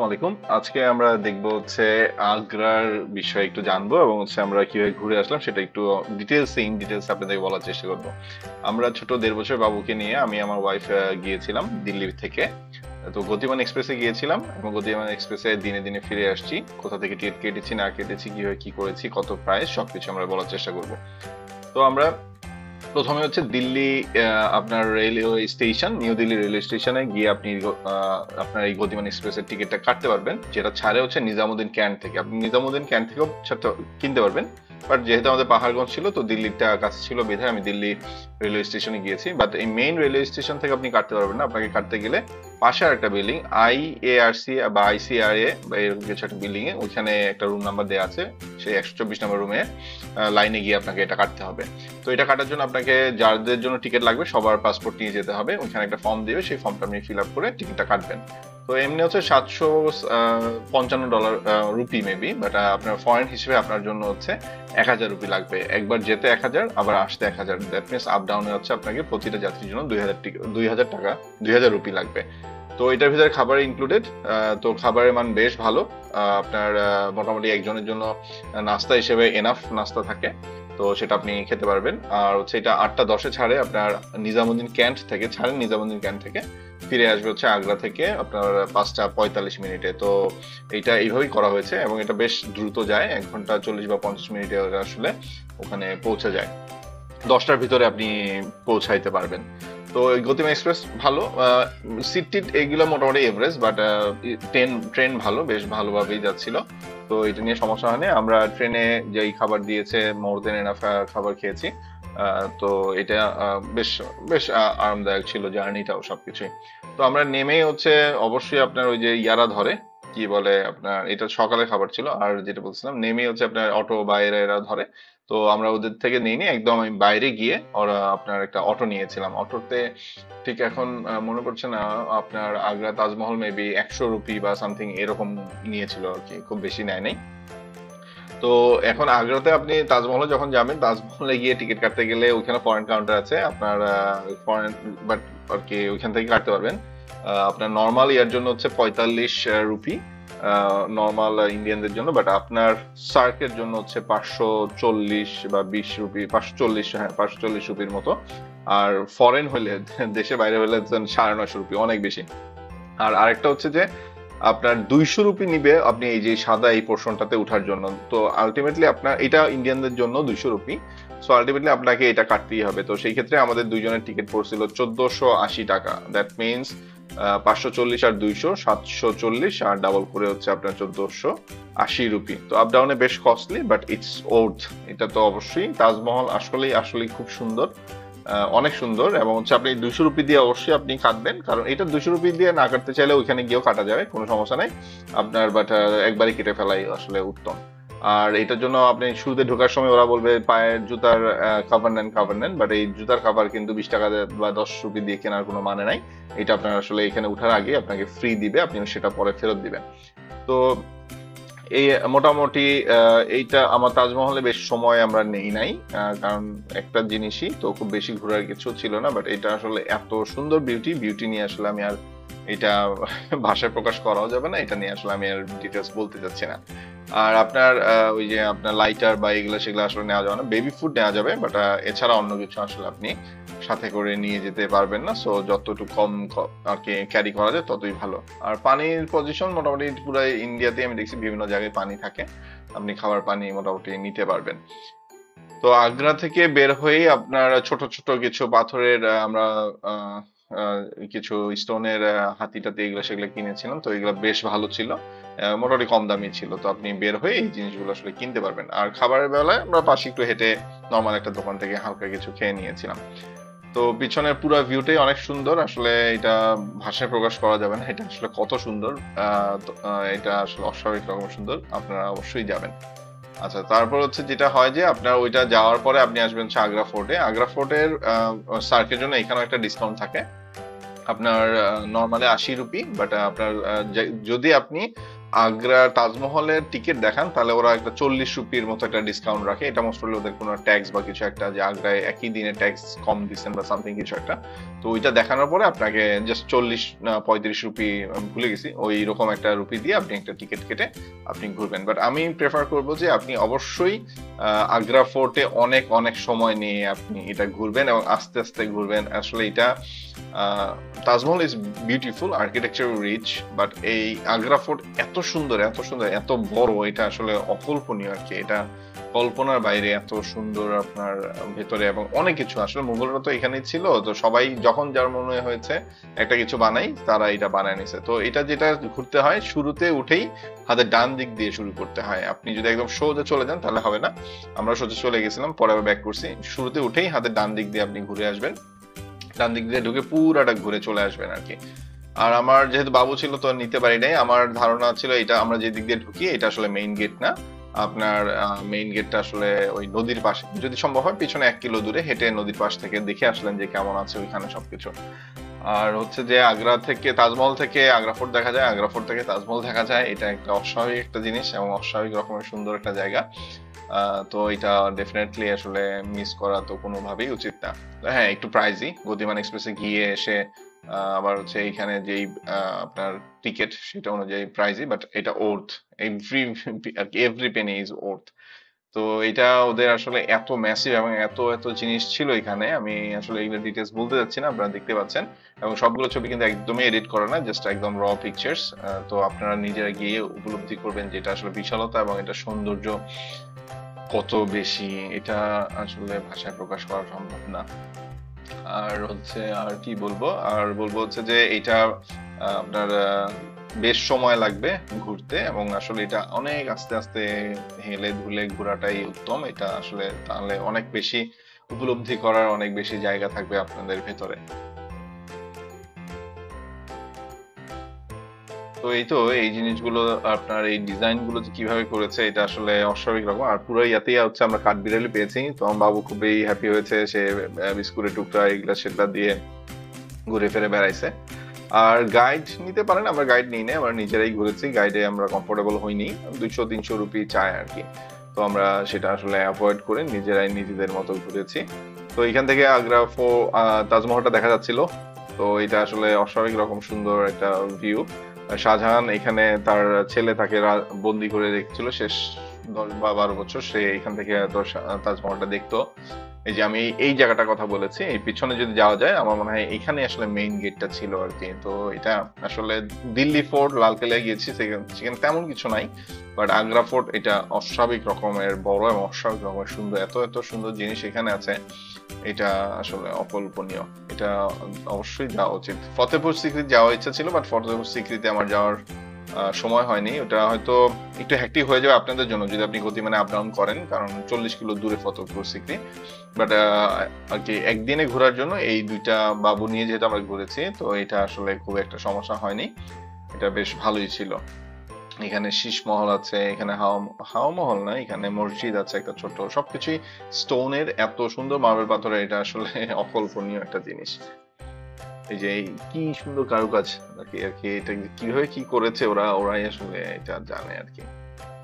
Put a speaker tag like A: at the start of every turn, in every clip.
A: আলাইকুম। আজকে আমরা দেখবো হচ্ছে আগ্রার বিষয়ে একটু জানবো এবং হচ্ছে আমরা কিভাবে ঘুরে আসলাম সেটা একটু ডিটেলস আপনাদেরকে বলার চেষ্টা করবো। আমরা ছোট 1.5 বছর বাবুকে নিয়ে আমি আমার ওয়াইফ গিয়েছিলাম দিল্লি থেকে। তো গতিমান এক্সপ্রেসে গিয়েছিলাম এবং গতিমান এক্সপ্রেসে দিনে দিনে ফিরে আসছি, কোথা থেকে টিকিট কেটেছি না কেটেছি, কিভাবে কি করেছি, কত প্রাইস, সবকিছু আমরা বলার চেষ্টা করব। তো আমরা প্রথমে হচ্ছে দিল্লি আপনার railway station, new Delhi railway স্টেশনে গিয়ে আপনি আপনার এই গতিমান এক্সপ্রেসের টিকিটটা কাটতে পারবেন, যেটা ছাড়ে হচ্ছে নিজামুদ্দিন ক্যান্ট থেকে। আপনি নিজামুদ্দিন ক্যান্ট থেকেও কিনতে পারবেন, বাট যেহেতু আমাদের পাহাড়গঞ্জ ছিল তো দিল্লিটা কাছে ছিল বিধায় আমি দিল্লি রেলওয়ে স্টেশনে গিয়েছি। বাট এই মেইন রেলওয়ে স্টেশন থেকে আপনি কাটতে পারবেন না, আপনাকে কাটতে গেলে পাশে আর একটা বিল্ডিং IARC বা ICRA বা এরকম কিছু একটা বিল্ডিং এ, ওইখানে একটা রুম নাম্বার দেওয়া আছে, সেই 124 নম্বর রুমে লাইনে গিয়ে আপনাকে এটা কাটতে হবে। তো এটা কাটার জন্য আপনাকে যাদের জন্য টিকিট লাগবে সবার পাসপোর্ট নিয়ে যেতে হবে, ওইখানে একটা ফর্ম দিবে, সেই ফর্মটা আপনি ফিল আপ করে টিকিটটা কাটবেন। তো এমনি হচ্ছে $755 রুপি মেবি, বাট আপনার ফরেন হিসেবে আপনার জন্য হচ্ছে 1000 রুপি লাগবে। একবার যেতে 1000, আবার আসতে 1000, দ্যাট মিনস আপ ডাউনে হচ্ছে আপনাকে প্রতিটা যাত্রীর জন্য 2000 টাকা, 2000 রুপি লাগবে। তো এটার ভিতরে খাবার ইনক্লুডেড। তো খাবারের মান বেশ ভালো। আপনার মোটামুটি একজনের জন্য নাস্তা হিসেবে এনাফ নাস্তা থাকে, তো সেটা আপনি খেতে পারবেন। আর হচ্ছে এটা 8টা 10-এ ছাড়ে আপনার নিজামুদ্দিন ক্যান্ট থেকে ফিরে আসবে হচ্ছে আগ্রা থেকে আপনার 5টা 45 মিনিটে। তো এটা এইভাবেই করা হয়েছে এবং এটা বেশ দ্রুত যায়, 1 ঘন্টা 40 বা 50 মিনিটে আসলে ওখানে পৌঁছে যায়। 10টার ভিতরে আপনি পৌঁছাইতে পারবেন। তো গতিমা এক্সপ্রেস ভালো, সিট টিট এগুলো মোটামুটি এভারেজ, বাট ট্রেন ভালো, বেশ ভালোভাবেই যাচ্ছিল। তো এটা নিয়ে সমস্যা হয়নি। আমরা ট্রেনে যেই খাবার দিয়েছে মোর দেন এনাফ খাবার খেয়েছি। তো এটা বেশ বেশ আরামদায়ক ছিল জার্নিটাও, সবকিছুই। তো আমরা নেমেই হচ্ছে অবশ্যই আপনার ওই যে ইয়ারা ধরে, কি বলে আপনার, এটা সকালে খাবার ছিল। আর যেটা বলছিলাম, নেমেই হচ্ছে আপনার অটো বা এরা ধরে। তো আমরা ওদের থেকে নিইনি, একদম আমি বাইরে গিয়ে ওরা আপনার একটা অটো নিয়েছিলাম। অটোতে ঠিক এখন মনে পড়ছে না, আপনার আগ্রা তাজমহল মেবি 100 রুপি বা সামথিং এরকম নিয়েছিল আর কি, খুব বেশি নেয় নাই। তো এখন আগ্রাতে আপনি তাজমহলে যখন যাবেন, তাজমহলে গিয়ে টিকিট কাটতে গেলে ওইখানে ফরেন কাউন্টার আছে আপনার, ফরেন বাট আর কি ওইখান থেকে কাটতে পারবেন। আপনার নর্মাল ইয়ার জন্য হচ্ছে 45 রুপি নর্মাল ইন্ডিয়ানদের জন্য, বাট আপনার সার্কের জন্য হচ্ছে 540 বা 20 রুপি, 540, হ্যাঁ 540 রুপির মতো। আর ফরেন হলে, দেশে বাইরে হলে 950 রুপি, অনেক বেশি। আর আরেকটা হচ্ছে যে আপনার 200 রুপি নিবে আপনি এই যে সাদা এই পোর্শনটাতে উঠার জন্য। তো আলটিমেটলি আপনার এটা ইন্ডিয়ানদের জন্য 200 রুপি। সো আলটিমেটলি আপনাকে এটা কাটতেই হবে। তো সেই ক্ষেত্রে আমাদের দুইজনের টিকিট পড়ছিল 1480 টাকা। দ্যাট মিনস 540 আর 200 740, আর ডাবল করে হচ্ছে আপনার 1480 রুপি। তো আপ ডাউনে বেশ কস্টলি, বাট ইটস ওর্থ। এটা তো অবশ্যই, তাজমহল আসলেই আসলেই খুব সুন্দর, অনেক সুন্দর। এবং হচ্ছে আপনি 200 রুপি দিয়ে অবশ্যই আপনি কাটবেন, কারণ এটা 200 রুপি দিয়ে না কাটতে চাইলে ওইখানে গিয়েও কাটা যাবে, কোনো সমস্যা নাই আপনার, বাট একবারই কেটে ফেলাই আসলে উত্তম। আর এটার জন্য আপনি শুরুতে ঢোকার সময় ওরা বলবে পায়ের জুতার কভার নেন, বাট এই জুতার কভার কিন্তু 20 টাকা বা 10 রুপি দিয়ে কেনার কোনো মানে নাই। এটা আপনার আসলে এখানে উঠার আগে আপনাকে ফ্রি দিবে, আপনি সেটা পরে ফেরত দিবেন। তো এই মোটামুটি এইটা আমার তাজমহলে বেশ সময় আমরা নেই নাই, কারণ একটা জিনিসই তো, খুব বেশি ঘোরার কিছু ছিল না। বাট এটা আসলে এত সুন্দর বিউটি নিয়ে আসলে আমি আর এটা ভাষায় প্রকাশ করাও যাবে না, এটা নিয়ে আসলে আমি আর ডিটেলস বলতে চাচ্ছি না। আর আপনার ওই যে আপনার লাইটার বা এগুলো সেগুলো আসলে নেওয়া যাবে না, বেবি ফুড নেওয়া যাবে, বাট এছাড়া অন্য কিছু আসলে আপনি সাথে করে নিয়ে যেতে পারবেন না। সো যতটুকু কম আর কি ক্যারি করা যায় ততই ভালো। আর পানির পজিশন মোটামুটি পুরো ইন্ডিয়াতে আমি দেখছি বিভিন্ন জায়গায় পানি থাকে, আপনি খাবার পানি মোটামুটি নিতে পারবেন। তো আগ্রা থেকে বের হয়েই আপনার ছোট ছোট কিছু পাথরের আমরা আহ, আহ, কিছু স্টোনের হাতি টাতি এগুলো সেগুলো কিনেছিলাম। তো এগুলো বেশ ভালো ছিল, মোটামুটি কম দামি ছিল। তো আপনি বের হয়ে এই জিনিসগুলো আসলে কিনতে পারবেন। আর খাবারের বেলায় আমরা পাশে একটু হেঁটে নর্মাল একটা দোকান থেকে হালকা কিছু খেয়ে নিয়েছিলাম। তো পিছনের পুরো ভিউটাই অনেক সুন্দর, আসলে এটা ভাষায় প্রকাশ করা যাবে না, এটা আসলে কত সুন্দর। এটা আসলে অস্বাভাবিক রকম সুন্দর, আপনারা অবশ্যই যাবেন। আচ্ছা, তারপর হচ্ছে যেটা হয় যে আপনার ওইটা যাওয়ার পরে আপনি আসবেন হচ্ছে আগ্রা ফোর্টে। আগ্রা ফোর্টের সার্কের জন্য এখানেও একটা ডিসকাউন্ট থাকে। আপনার নর্মালি 80 রুপি, বাট আপনার যদি আপনি আগ্রা তাজমহলের টিকিট দেখান, তাহলে ওরা একটা 40 রুপির মতো একটা ডিসকাউন্ট রাখে। এটা মোস্ট প্রবাবলি ওদের কোনো ট্যাক্স বা কিছু একটা, যে আগ্রায় একই দিনে ট্যাক্স কম দিচ্ছেন বা সামথিং কিছু একটা। তো ওইটা দেখানোর পরে আপনাকে জাস্ট 40 না 35 রুপি, আমি ভুলে গেছি, ওই রকম একটা রুপি দিয়ে আপনি একটা টিকিট কেটে আপনি ঘুরবেন। বাট আমি প্রেফার করব যে আপনি অবশ্যই আগ্রা ফোর্টে অনেক অনেক সময় নিয়ে আপনি এটা ঘুরবেন এবং আস্তে আস্তে ঘুরবেন। আসলে এটা Taj Mahal is beautiful, architecture rich, but এই আগ্রা ফোর্ট এত সুন্দর, এত সুন্দর, এত বড়, এটা আসলে অকল্পনীয় আর কি। এটা কল্পনার বাইরে এত সুন্দর আপনার ভেতরে, এবং অনেক কিছু। আসলে মুঘলরা তো এখানেই ছিল, তো সবাই যখন যার মনে হয়েছে একটা কিছু বানাই, তারা এটা বানায় নিছে। তো এটা যেটা ঘুরতে হয়, শুরুতে উঠেই হাতের ডান দিক দিয়ে শুরু করতে হয়। আপনি যদি একদম সোজা চলে যান তাহলে হবে না। আমরা সোজা চলে গেছিলাম, পরে আবার ব্যাক করছি। শুরুতে উঠেই হাতের ডান দিক দিয়ে আপনি ঘুরে আসবেন, ডান দিক দিয়ে ঢুকে পুরাটা ঘুরে চলে আসবেন আর কি। আর আমার যেহেতু বাবু ছিল তো নিতে পারি নাই। আমার ধারণা ছিল এটা আমরা যে দিক দিয়ে ঢুকি এটা আসলে মেইন গেট না। আপনার মেইন গেটটা আসলে ওই নদীর পাশে, যদি সম্ভব হয় পিছনে 1 কিলো দূরে হেঁটে নদীর পাশ থেকে দেখে আসলেন যে কেমন আছে ওইখানে সবকিছু। আর হচ্ছে যে আগ্রা থেকে তাজমহল থেকে আগ্রা ফোর্ট দেখা যায়, আগ্রা ফোর্ট থেকে তাজমহল দেখা যায়। এটা একটা অস্বাভাবিক একটা জিনিস এবং অস্বাভাবিক রকমের সুন্দর একটা জায়গা। তো এটা ডেফিনেটলি আসলে মিস করা তো কোনোভাবেই উচিত না। হ্যাঁ, একটু প্রাইজি, গতিমান এক্সপ্রেসে গিয়ে এসে আবার হচ্ছে এইখানে যেই আপনার টিকিট সেটা অনুযায়ী প্রাইজি, বাট এটা worth, every every penny is worth. তো এটা ওদের আসলে এত ম্যাসিভ এবং এত এত জিনিস ছিল এখানে, আমি আসলে এগুলো ডিটেলস বলতে যাচ্ছি না, আপনারা দেখতে পাচ্ছেন। এবং সবগুলো ছবি কিন্তু একদমই এডিট করা না, জাস্ট একদম র পিকচার্স। তো আপনারা নিজেরা গিয়ে উপলব্ধি করবেন যে এটা আসলে বিশালতা এবং এটা সৌন্দর্য কত বেশি, এটা আসলে ভাষায় প্রকাশ করা সম্ভব না। আর হচ্ছে আর কি বলবো, আর বলবো হচ্ছে যে এটা আপনার বেশ সময় লাগবে ঘুরতে, এবং আসলে এটা অনেক আস্তে আস্তে হেলে ধুলে ঘোরাটাই উত্তম। এটা আসলে তাহলে অনেক বেশি উপলব্ধি করার অনেক বেশি জায়গা থাকবে আপনাদের ভেতরে। তো এই তো এই জিনিসগুলো, আপনার এই ডিজাইন গুলো যে কিভাবে করেছে এটা আসলে অস্বাভাবিক রকম। আর পুরো ইয়াতেই হচ্ছে আমরা কাঠবিড়ালি পেয়েছি, তো আমার বাবু খুবই হ্যাপি হয়েছে। সে বিস্কুটের টুকরা এগুলা সেগুলা দিয়ে ঘুরে ফিরে বেড়াইছে। আর গাইড নিতে পারেন, আমরা গাইড নিই না, আমরা নিজেরাই ঘুরেছি। গাইডে আমরা কমফোর্টেবল হইনি, 200-300 রুপি চায় আর কি। তো আমরা সেটা আসলে অ্যাভয়েড করে নিজেরাই নিজেদের মতো ঘুরেছি। তো এখান থেকে আগ্রা তাজমহলটা দেখা যাচ্ছিল। তো এটা আসলে অস্বাভাবিক রকম সুন্দর একটা ভিউ। শাহজাহান এখানে তার ছেলে তাকে বন্দি করে রেখেছিল শেষ 10 বা 12 বছর। সে এখান থেকে তাজমহলটা দেখতো। এই যে আমি এই জায়গাটার কথা বলেছি, এই পিছনে যদি যাওয়া যায়, আমার মনে হয় এখানে আসলে মেইন গেটটা ছিল আর কি। তো এটা আসলে দিল্লি ফোর্ট, লালকেল্লায় গিয়েছি, সেখানে তেমন কিছু নাই, বাট আগ্রা ফোর্ট এটা অস্বাভাবিক রকমের বড় এবং অস্বাভাবিক রকমের সুন্দর। এত এত সুন্দর জিনিস এখানে আছে, এটা আসলে অকল্পনীয়। এটা অবশ্যই যাওয়া উচিত। ফতেপুর সিক্রি যাওয়ার ইচ্ছা ছিল, বাট ফতেপুর সিক্রিতে আমার যাওয়ার সময় হয়নি। ওটা হয়তো একটু হ্যাকটিক হয়ে যাবে আপনাদের জন্য যদি আপনি গতিমানে আপ ডাউন করেন, কারণ 40 কিলো দূরে ফতেপুর সিক্রি। বাট আর কি একদিনে ঘোরার জন্য এই দুইটা বাবু নিয়ে যেহেতু আমরা ঘুরেছি, তো এটা আসলে খুব একটা সমস্যা হয়নি। এটা বেশ ভালোই ছিল। এখানে শীষ মহল আছে, এখানে হাওয়া মহল না, এখানে মসজিদ আছে একটা ছোট, সবকিছুই স্টোনের, এত সুন্দর মার্বেল পাথরের, এটা আসলে অকল্পনীয় একটা জিনিস। এই যে কি সুন্দর কারুকাজ আর কি, এটা কিভাবে কি করেছে ওরাই আসলে এটা জানে আর কি।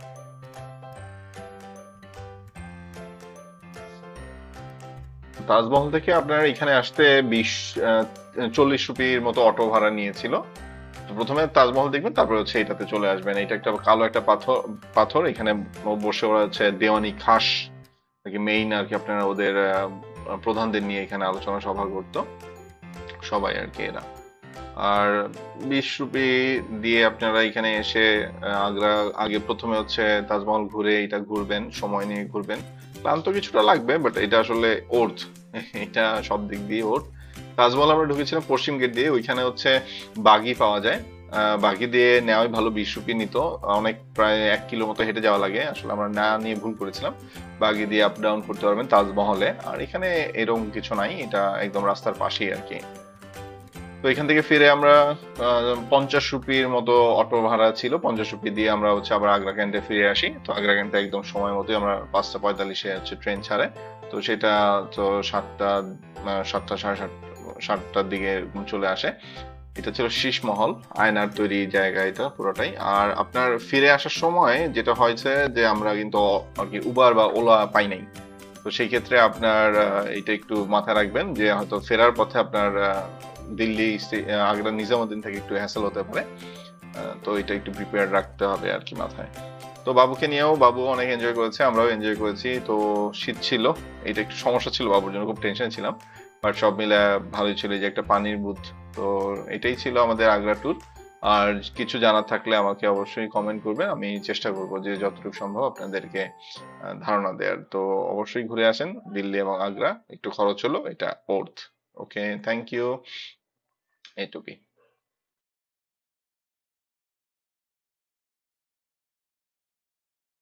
A: তাজমহল থেকে আপনার এখানে আসতে 40 রুপির মতো অটো ভাড়া নিয়েছিল। তো প্রথমে তাজমহল দেখবেন, তারপরে হচ্ছে এটাতে চলে আসবেন। এটা একটা কালো একটা পাথর এখানে বসে ওরা হচ্ছে দেওয়ানি খাস আর কি, মেইন আর কি আপনারা ওদের প্রধানদের নিয়ে এখানে আলোচনা সভা করতো সবাই আর কি এরা। আর 20 রুপি দিয়ে আপনারা এখানে এসে আগ্রা আগে প্রথমে হচ্ছে তাজমহল ঘুরে এটা ঘুরবেন, সময় নিয়ে ঘুরবেন। ক্লান্ত কিছুটা লাগবে, বাট এটা আসলে ওর্থ, এটা সব দিক দিয়ে ওর্থ। তাজমহল আমরা ঢুকেছিলাম পশ্চিম গেট দিয়ে, ওইখানে হচ্ছে বাগি পাওয়া যায়। বাগি দিয়ে নেওয়াই ভালো, 20 রুপি নিত। অনেক প্রায় 1 কিলো মতো হেঁটে যাওয়া লাগে, আসলে আমরা না নিয়ে ভুল করেছিলাম। বাগি দিয়ে আপ ডাউন করতে পারবেন তাজমহলে। আর এখানে এরকম কিছু নাই, এটা একদম রাস্তার পাশেই আর কি। তো এখান থেকে ফিরে আমরা 50 রুপির মতো অটো ভাড়া ছিল, 50 রুপি দিয়ে আমরা হচ্ছে আবার আগ্রা ক্যান্টে ফিরে আসি। তো আগ্রা ক্যান্টে একদম সময় মতোই, আমরা 5টা 45-এ হচ্ছে ট্রেন ছাড়ে। তো সেটা তো 7টা 7টা সাড়ে 7টার দিকে চলে আসে। এটা ছিল শীষ মহল, আয়নার তৈরি জায়গা এটা পুরোটাই। আর আপনার ফিরে আসার সময় যেটা হয়েছে যে আমরা কিন্তু আর কি উবার বা ওলা পাই নাই। তো সেই ক্ষেত্রে আপনার এটা একটু মাথায় রাখবেন যে হয়তো ফেরার পথে আপনার দিল্লি আগ্রা নিজামুদ্দিন থেকে একটু হ্যাসেল হতে পারে। তো এটা একটু প্রিপেয়ার রাখতে হবে আর কি মাথায়। তো বাবুকে নিয়েও, বাবু অনেক এনজয় করেছে, আমরাও এনজয় করেছি। তো শীত ছিল, এটা একটু সমস্যা ছিল, বাবুর জন্য খুব টেনশন ছিলাম, বাট সব মিলে ভালোই ছিল। এই যে একটা পানির বুথ। তো এটাই ছিল আমাদের আগ্রা ট্যুর। আর কিছু জানার থাকলে আমাকে অবশ্যই কমেন্ট করবেন, আমি চেষ্টা করব যে যতটুকু সম্ভব আপনাদেরকে ধারণা দেওয়ার। তো অবশ্যই ঘুরে আসেন দিল্লি এবং আগ্রা, একটু খরচ হলো, এটা ওর্থ। Okay, thank you. এইটুকুই।